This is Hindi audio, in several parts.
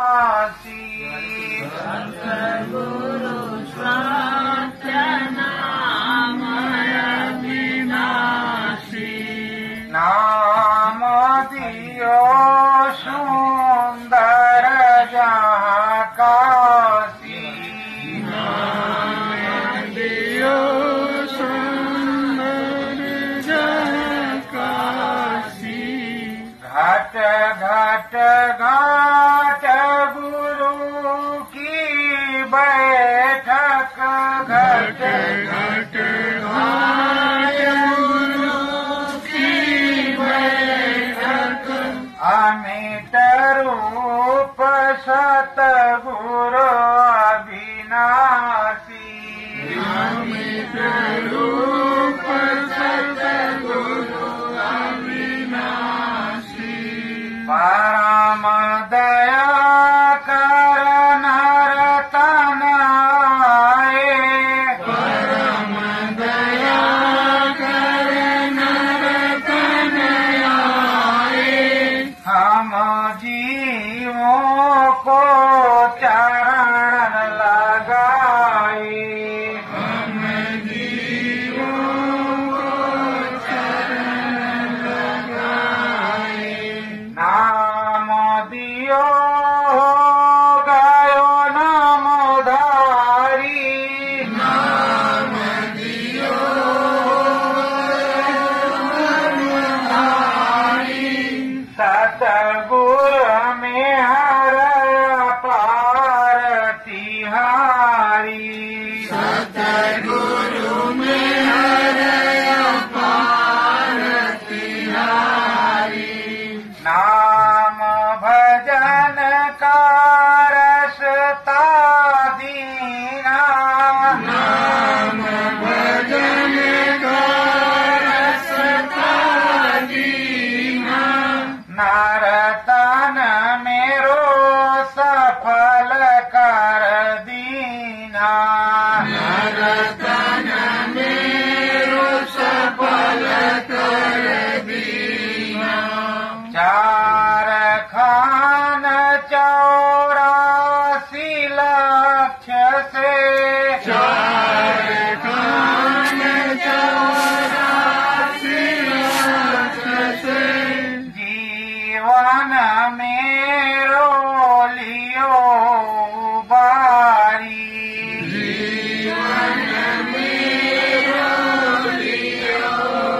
सतगुरु सत्यनाम अविनाशी नाम दियो सुंदर जहाँ काशी नाम दियो सुंदर जहाँ काशी घट घट घाट गुरु की बैठक घट घट घाट गुरु की बैठक अमित रूप सतगुरु अविनाशी अमित रूप सतगुरु अविनाशी परम दया कर नर तन आए परम दया कर नर तन आए हम जीवों को चरण लगाए हम जीवों को चरण लगाए नाम दियो हो गयो नामधारी नाम दियो नामधारी सतगुरु में हर अपार तिहारी सतगुरु में हर अपार तिहारी नाम भजन का रसता दीना नाम भजन का रसता दीना नरतन मेरो सफल कर दीना नरतन मेरो सफल कर दीना चार खान 84 लक्ष्य से चार खान 84 लक्ष्य से जीवन मेरो लियो बारी जीवन मेरो लियो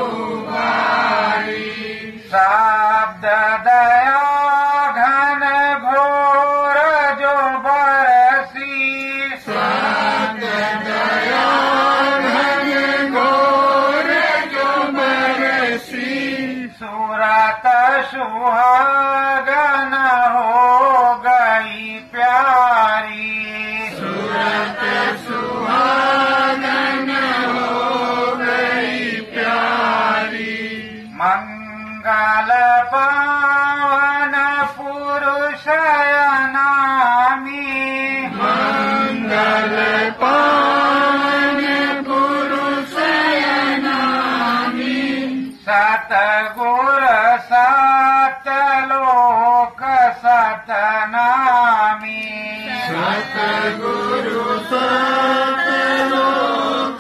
बारी शब्द दया घन घोर जो बरसी शब्द दया घन घोर जो बरसी सूरत सुहागन हो गई प्यारी सूरत सुहागन हो गई प्यारी मंगल पावन पुरुष नामी मंगल पावन पुरुष नामी सतगुरु सतलोक सतनामी सतगुरु सतलोक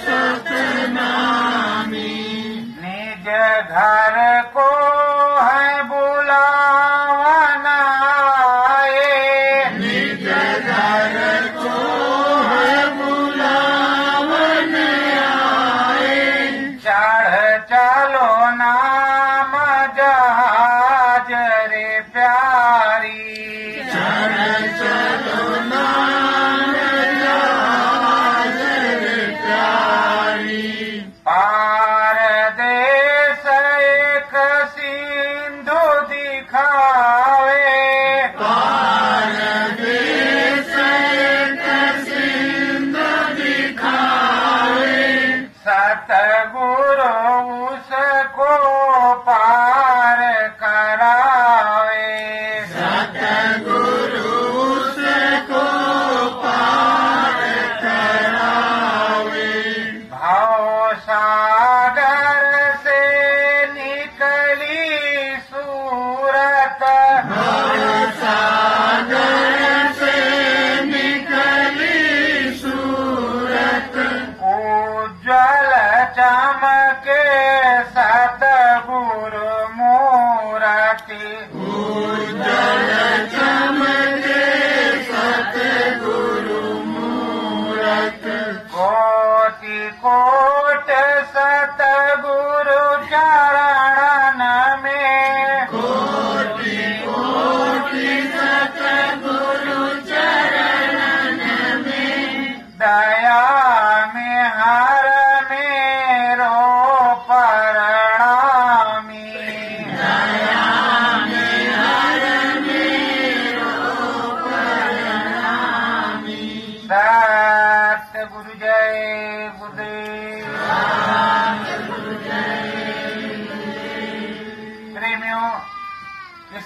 सतनामी निज घर को है बुलावन आए निज घर को है बुलावन आए चढ़ चलो नाम जहाज रे प्यारी चढ़ चलो नाम जहाज रे प्यारी पार देश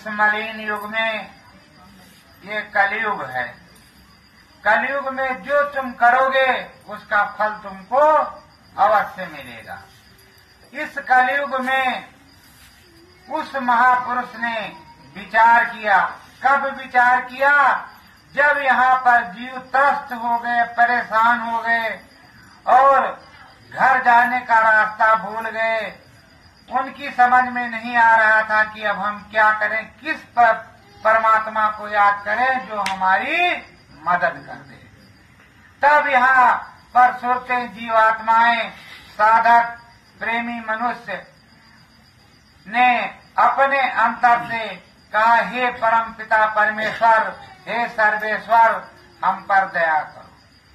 इस मलिन युग में ये कलयुग है। कलयुग में जो तुम करोगे उसका फल तुमको अवश्य मिलेगा। इस कलयुग में उस महापुरुष ने विचार किया। कब विचार किया? जब यहाँ पर जीव त्रस्त हो गए, परेशान हो गए और घर जाने का रास्ता भूल गए। उनकी समझ में नहीं आ रहा था कि अब हम क्या करें, किस पर परमात्मा को याद करें जो हमारी मदद कर दे। तब यहाँ पर सोचते जीवात्माएं, साधक, प्रेमी मनुष्य ने अपने अंतर से कहा, हे परम पिता परमेश्वर, हे सर्वेश्वर, हम पर दया करो।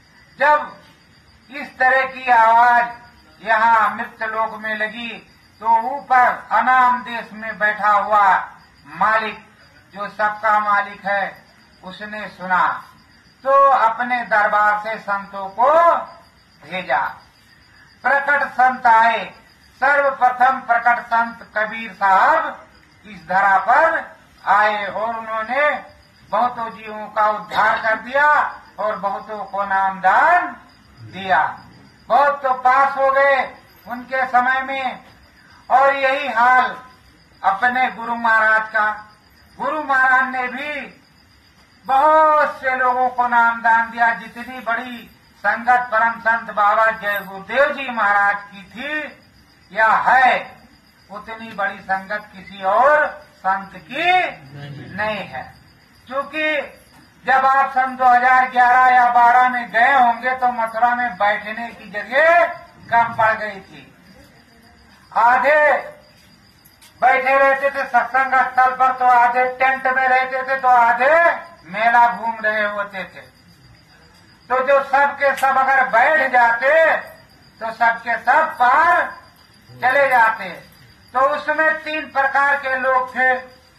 जब इस तरह की आवाज यहाँ मृत्यलोक में लगी तो ऊपर अनाम देश में बैठा हुआ मालिक, जो सबका मालिक है, उसने सुना तो अपने दरबार से संतों को भेजा। प्रकट संत आए। सर्वप्रथम प्रकट संत कबीर साहब इस धरा पर आए और उन्होंने बहुतों जीवों का उद्धार कर दिया और बहुतों को नामदान दिया। बहुत तो पास हो गए उनके समय में। और यही हाल अपने गुरु महाराज का। गुरु महाराज ने भी बहुत से लोगों को नामदान दिया। जितनी बड़ी संगत परम संत बाबा जय गुरुदेव जी महाराज की थी या है, उतनी बड़ी संगत किसी और संत की नहीं है। क्योंकि जब आप सन 2011 या 12 में गए होंगे तो मथुरा में बैठने की जगह कम पड़ गई थी। आधे बैठे रहते थे सत्संग स्थल पर, तो आधे टेंट में रहते थे, तो आधे मेला घूम रहे होते थे। तो जो सब के सब अगर बैठ जाते तो सबके सब पार चले जाते। तो उसमें 3 प्रकार के लोग थे।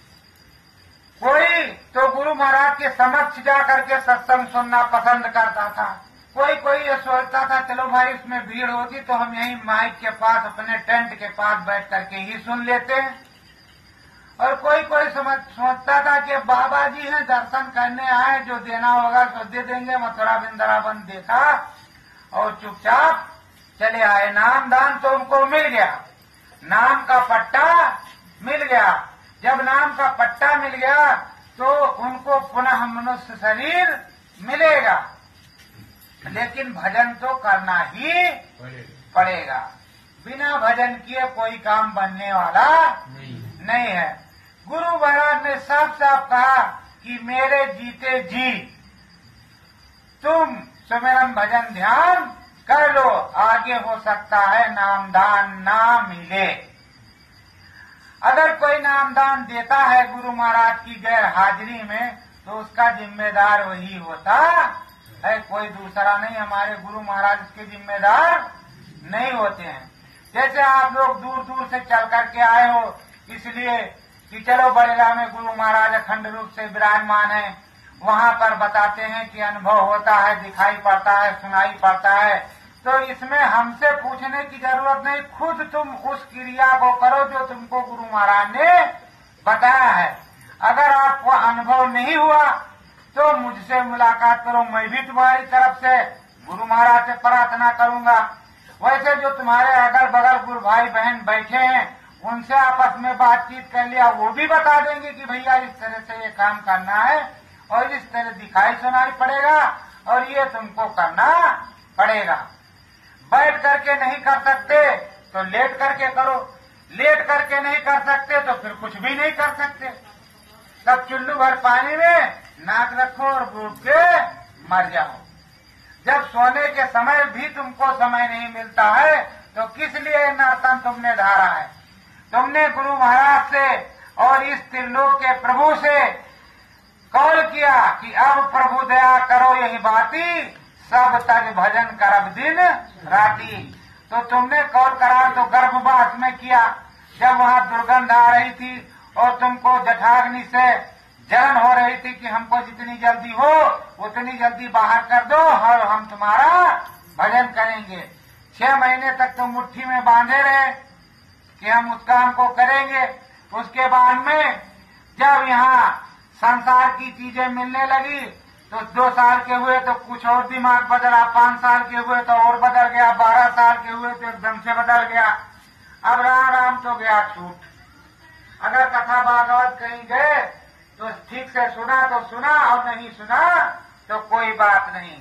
कोई तो गुरु महाराज के समक्ष जाकर के सत्संग सुनना पसंद करता था। कोई ये सोचता था चलो भाई इसमें भीड़ होगी तो हम यहीं माइक के पास अपने टेंट के पास बैठ करके ही सुन लेते हैं। और कोई सोचता था कि बाबा जी हैं, दर्शन करने आए, जो देना होगा तो दे देंगे। मथुरा वृंदावन देखा और चुपचाप चले आए। नाम दान तो उनको मिल गया, नाम का पट्टा मिल गया। जब नाम का पट्टा मिल गया तो उनको पुनः मनुष्य शरीर मिलेगा, लेकिन भजन तो करना ही पड़ेगा। बिना भजन किए कोई काम बनने वाला नहीं है। गुरु महाराज ने साफ साफ कहा कि मेरे जीते जी तुम सुमिरन भजन ध्यान कर लो, आगे हो सकता है नामदान ना मिले। अगर कोई नामदान देता है गुरु महाराज की गैर हाजिरी में तो उसका जिम्मेदार वही होता है, कोई दूसरा नहीं। हमारे गुरु महाराज इसके जिम्मेदार नहीं होते हैं। जैसे आप लोग दूर दूर से चल करके आए हो इसलिए कि चलो बड़ेला में गुरु महाराज अखंड रूप से विराजमान है, वहां पर बताते हैं कि अनुभव होता है, दिखाई पड़ता है, सुनाई पड़ता है। तो इसमें हमसे पूछने की जरूरत नहीं, खुद तुम उस क्रिया को करो जो तुमको गुरु महाराज ने बताया है। अगर आपको अनुभव नहीं हुआ तो मुझसे मुलाकात करो, मैं भी तुम्हारी तरफ से गुरु महाराज से प्रार्थना करूंगा। वैसे जो तुम्हारे अगल बगल गुरु भाई बहन बैठे हैं उनसे आपस में बातचीत कर लिया, वो भी बता देंगे कि भैया इस तरह से ये काम करना है और इस तरह दिखाई सुनाई पड़ेगा और ये तुमको करना पड़ेगा। बैठ करके नहीं कर सकते तो लेट करके करो, लेट करके नहीं कर सकते तो फिर कुछ भी नहीं कर सकते। तब चुल्लू भर पानी में नाक रखो और डूब के मर जाओ। जब सोने के समय भी तुमको समय नहीं मिलता है तो किस लिए नर्तन तुमने धारा है। तुमने गुरु महाराज से और इस त्रिलोक के प्रभु से कॉल किया कि अब प्रभु दया करो यही बाती, सब तज भजन करब दिन राती। तो तुमने कॉल करा तो गर्भवास में किया, जब वहां दुर्गंध आ रही थी और तुमको जठाग्नि से जलन हो रही थी कि हमको जितनी जल्दी हो उतनी जल्दी बाहर कर दो और हम तुम्हारा भजन करेंगे। 6 महीने तक तुम मुट्ठी में बांधे रहे कि हम उस काम को करेंगे। उसके बाद में जब यहाँ संसार की चीजें मिलने लगी तो 2 साल के हुए तो कुछ और दिमाग बदला, 5 साल के हुए तो और बदल गया, 12 साल के हुए तो एकदम से बदल गया। अब राम तो गया छूट। अगर कथा भागवत कहीं गए तो ठीक से सुना तो सुना, और नहीं सुना तो कोई बात नहीं।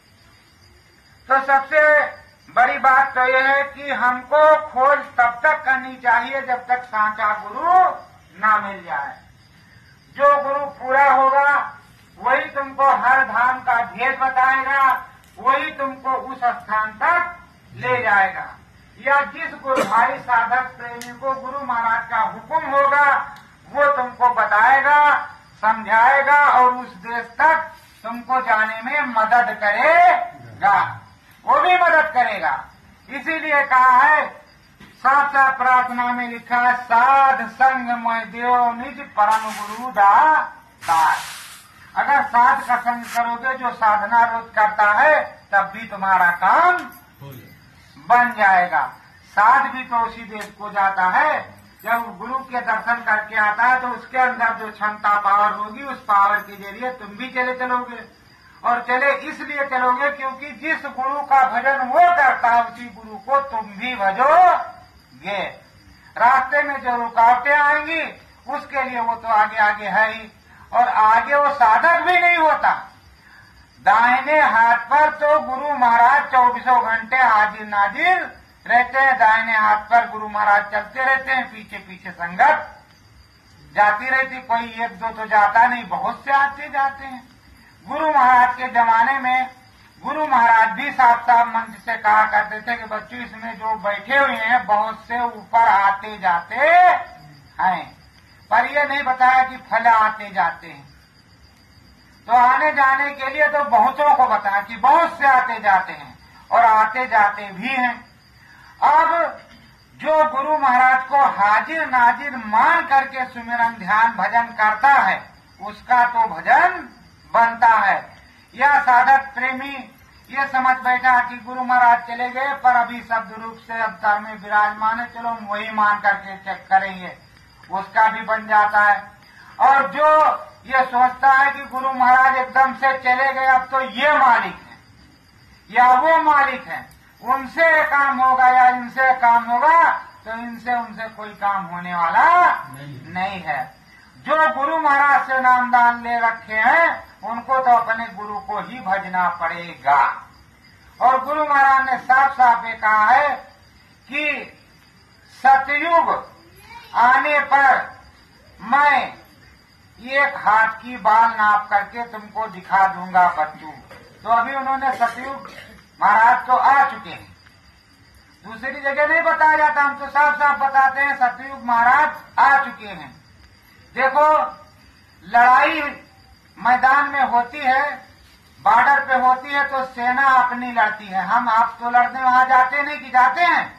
तो सबसे बड़ी बात तो यह है कि हमको खोज तब तक करनी चाहिए जब तक सांचा गुरु ना मिल जाए। जो गुरु पूरा होगा वही तुमको हर धाम का भेद बताएगा, वही तुमको उस स्थान तक ले जाएगा। या जिस गुरु भाई साधक प्रेमी को गुरु महाराज का हुक्म होगा वो तुमको बताएगा, समझाएगा और उस देश तक तुमको जाने में मदद करेगा, वो भी मदद करेगा। इसीलिए कहा है, साफ साफ प्रार्थना में लिखा है, साध संग मोय देव निज परम गुरु दातार। अगर साध का संग करोगे जो साधना रोज करता है तब भी तुम्हारा काम बन जाएगा। साध भी तो उसी देश को जाता है, जब गुरु के दर्शन करके आता है तो उसके अंदर जो क्षमता पावर होगी उस पावर के जरिए तुम भी चलोगे। और चले इसलिए चलोगे क्योंकि जिस गुरु का भजन वो करता है उसी गुरु को तुम भी भजोगे। रास्ते में जो रुकावटें आएंगी उसके लिए वो तो आगे आगे है ही, और आगे वो साधक भी नहीं होता। दाहिने हाथ पर तो गुरु महाराज 24 घंटे हाजिर नाजिर रहते हैं, दाहिने हाथ पर गुरु महाराज चलते रहते हैं, पीछे पीछे संगत जाती रहती। कोई 1-2 तो जाता नहीं, बहुत से आते जाते हैं। गुरु महाराज के जमाने में गुरु महाराज भी साफ साफ मंच से कहा करते थे कि बच्चों इसमें जो बैठे हुए हैं बहुत से ऊपर आते जाते हैं, पर यह नहीं बताया कि फल आते जाते हैं। तो आने जाने के लिए तो बहुतों को बताया कि बहुत से आते जाते हैं और आते जाते भी हैं। अब जो गुरु महाराज को हाजिर नाजिर मान करके सुमिरन ध्यान भजन करता है उसका तो भजन बनता है। यह साधक प्रेमी ये समझ बैठा कि गुरु महाराज चले गए पर अभी शब्द रूप से अवतार में विराजमान है, चलो हम वही मान करके चेक करेंगे, उसका भी बन जाता है। और जो ये सोचता है कि गुरु महाराज एकदम से चले गए, अब तो ये मालिक है या वो मालिक है, उनसे काम होगा या इनसे काम होगा, तो इनसे उनसे कोई काम होने वाला नहीं है। जो गुरु महाराज से नामदान ले रखे हैं उनको तो अपने गुरु को ही भजना पड़ेगा। और गुरु महाराज ने साफ साफ ये कहा है कि सतयुग आने पर मैं 1 हाथ की बाल नाप करके तुमको दिखा दूंगा बच्चों। तो अभी उन्होंने सतयुग महाराज तो आ चुके हैं, दूसरी जगह नहीं बताया जाता, हम तो साफ साफ बताते हैं सतयुग महाराज आ चुके हैं। देखो लड़ाई मैदान में होती है, बॉर्डर पे होती है तो सेना अपनी लड़ती है, हम आप तो लड़ने वहां जाते नहीं कि जाते हैं।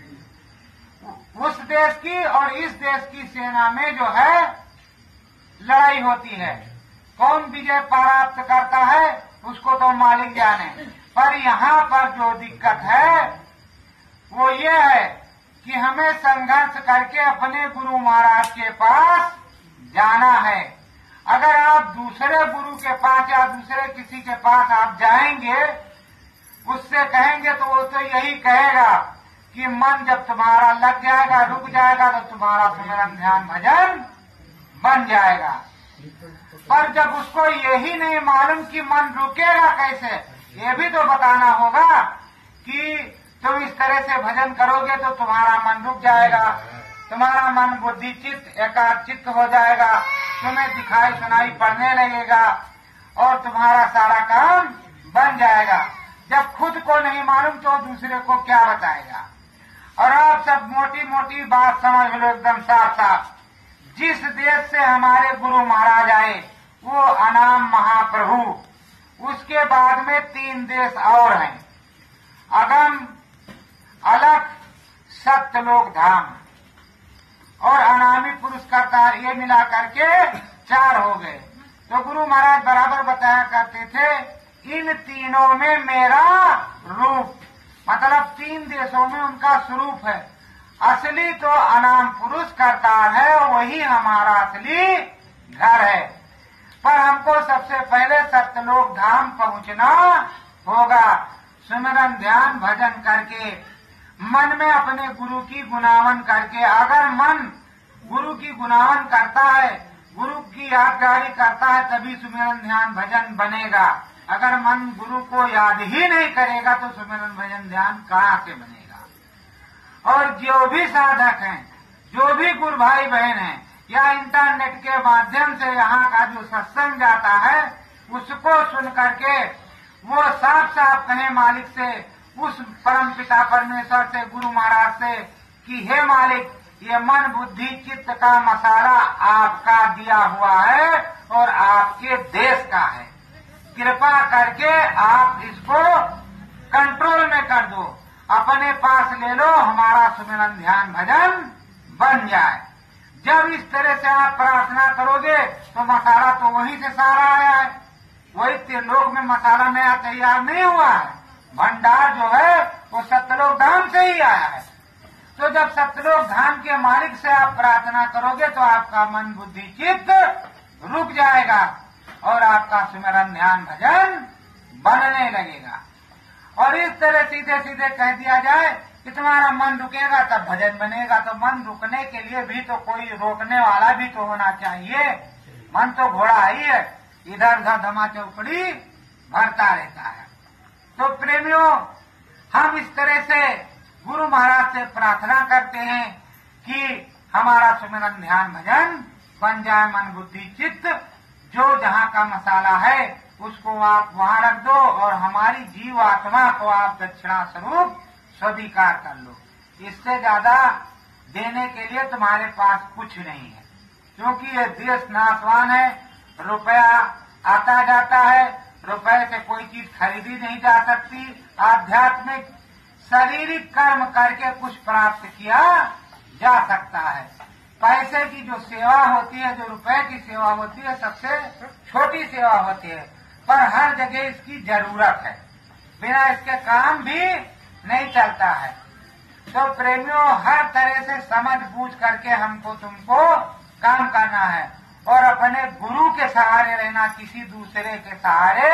उस देश की और इस देश की सेना में जो है लड़ाई होती है, कौन विजय प्राप्त करता है उसको तो मालिक जाने। पर यहाँ पर जो दिक्कत है वो ये है कि हमें संघर्ष करके अपने गुरु महाराज के पास जाना है। अगर आप दूसरे गुरु के पास या दूसरे किसी के पास आप जाएंगे, उससे कहेंगे तो वो तो यही कहेगा कि मन जब तुम्हारा लग जाएगा, रुक जाएगा, तो तुम्हारा सुमिरन ध्यान भजन बन जाएगा। पर जब उसको यही नहीं मालूम कि मन रुकेगा कैसे, ये भी तो बताना होगा कि तुम इस तरह से भजन करोगे तो तुम्हारा मन रुक जाएगा, तुम्हारा मन बुद्धि चित्त एकाचित्त हो जाएगा, तुम्हें दिखाई सुनाई पड़ने लगेगा और तुम्हारा सारा काम बन जाएगा। जब खुद को नहीं मालूम तो दूसरे को क्या बताएगा। और आप सब मोटी मोटी बात समझ लो एकदम साफ साफ, जिस देश से हमारे गुरु महाराज आए वो अनाम महाप्रभु, उसके बाद में 3 देश और हैं, अगम, अलख, सत्यलोक धाम और अनामी पुरुष करतार, ये मिला करके 4 हो गए। तो गुरु महाराज बराबर बताया करते थे इन तीनों में मेरा रूप, मतलब 3 देशों में उनका स्वरूप है। असली तो अनाम पुरुष करतार है, वही हमारा असली घर है। पर हमको सबसे पहले सत्यलोक धाम पहुंचना होगा। सुमिरन ध्यान भजन करके, मन में अपने गुरु की गुणावन करके। अगर मन गुरु की गुणावन करता है, गुरु की यादगारी करता है, तभी सुमिरन ध्यान भजन बनेगा। अगर मन गुरु को याद ही नहीं करेगा तो सुमिरन भजन ध्यान कहाँ से बनेगा। और जो भी साधक हैं, जो भी गुरु भाई बहन हैं, या इंटरनेट के माध्यम से यहाँ का जो सत्संग जाता है, उसको सुन करके वो साफ साफ कहे मालिक से, उस परम पिता परमेश्वर से, गुरु महाराज से कि हे मालिक, ये मन बुद्धि चित्त का मसाला आपका दिया हुआ है और आपके देश का है। कृपा करके आप इसको कंट्रोल में कर दो, अपने पास ले लो, हमारा सुमिरन ध्यान भजन बन जाए। जब इस तरह से आप प्रार्थना करोगे तो मसाला तो वहीं से सारा आया है, वही त्रिलोक में मसाला नया तैयार नहीं हुआ है। भंडार जो है वो सत्यलोक धाम से ही आया है। तो जब सत्यलोक धाम के मालिक से आप प्रार्थना करोगे तो आपका मन बुद्धि चित्त रुक जाएगा और आपका सुमिरन ध्यान भजन बनने लगेगा। और इस तरह सीधे सीधे कह दिया जाए कि तुम्हारा मन रुकेगा तब भजन बनेगा। तो मन रुकने के लिए भी तो कोई रोकने वाला भी तो होना चाहिए। मन तो घोड़ा ही है, इधर उधर धमा चौकड़ी भरता रहता है। तो प्रेमियों, हम इस तरह से गुरु महाराज से प्रार्थना करते हैं कि हमारा सुमिरन ध्यान भजन बन जाए। मन बुद्धि चित्त जो जहाँ का मसाला है उसको आप वहाँ रख दो और हमारी जीव आत्मा को आप दक्षिणा स्वरूप स्वीकार कर लो। इससे ज्यादा देने के लिए तुम्हारे पास कुछ नहीं है, क्योंकि ये देश नाशवान है। रुपया आता जाता है, रुपए से कोई चीज खरीदी नहीं जा सकती। आध्यात्मिक शारीरिक कर्म करके कुछ प्राप्त किया जा सकता है। पैसे की जो सेवा होती है, जो रुपए की सेवा होती है, सबसे छोटी सेवा होती है, पर हर जगह इसकी जरूरत है। बिना इसके काम भी नहीं चलता है। तो प्रेमियों, हर तरह से समझ बूझ करके हमको तुमको काम करना है और अपने गुरु के सहारे रहना, किसी दूसरे के सहारे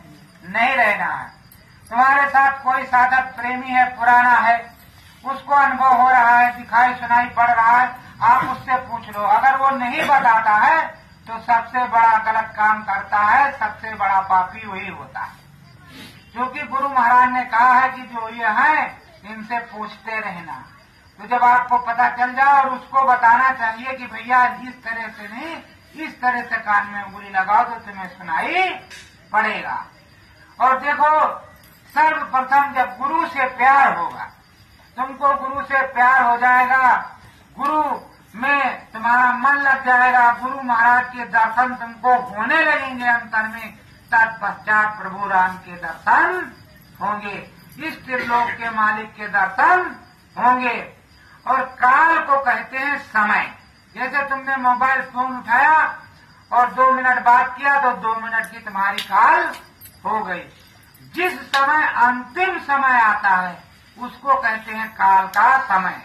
नहीं रहना है। तुम्हारे साथ कोई साधक प्रेमी है, पुराना है, उसको अनुभव हो रहा है, दिखाई सुनाई पड़ रहा है, आप उससे पूछ लो। अगर वो नहीं बताता है तो सबसे बड़ा गलत काम करता है, सबसे बड़ा पापी वही होता है। क्योंकि गुरु महाराज ने कहा है कि जो ये हैं इनसे पूछते रहना। तो जब आपको पता चल जाए और उसको बताना चाहिए कि भैया इस तरह से नहीं, इस तरह से कान में उंगली लगाओ तो तुम्हें सुनाई पड़ेगा। और देखो, सर्वप्रथम जब गुरु से प्यार होगा, तुमको गुरु से प्यार हो जाएगा, गुरु में तुम्हारा मन लग जाएगा, गुरु महाराज के दर्शन तुमको होने लगेंगे अंतर में, तत्पश्चात प्रभु राम के दर्शन होंगे, इस त्रिलोक के मालिक के दर्शन होंगे। और काल को कहते हैं समय। जैसे तुमने मोबाइल फोन उठाया और 2 मिनट बात किया तो 2 मिनट की तुम्हारी काल हो गई। जिस समय अंतिम समय आता है उसको कहते हैं काल का समय।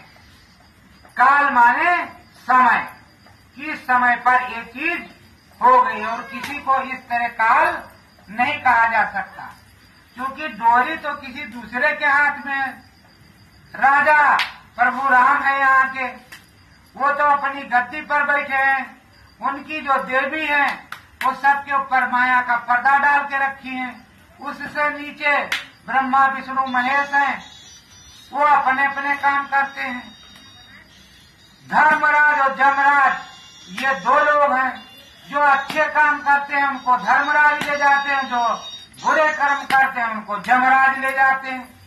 काल माने समय, किस समय पर ये चीज हो गई। और किसी को इस तरह काल नहीं कहा जा सकता, क्योंकि डोरी तो किसी दूसरे के हाथ में है। राजा प्रभु राम है यहाँ के, वो तो अपनी गद्दी पर बैठे हैं, उनकी जो देवी है वो सबके ऊपर माया का पर्दा डाल के रखी है। उससे नीचे ब्रह्मा विष्णु महेश हैं, वो अपने अपने काम करते हैं। धर्मराज और जमराज ये 2 लोग हैं। जो अच्छे काम करते हैं उनको धर्मराज ले जाते हैं, जो बुरे कर्म करते हैं उनको जमराज ले जाते हैं।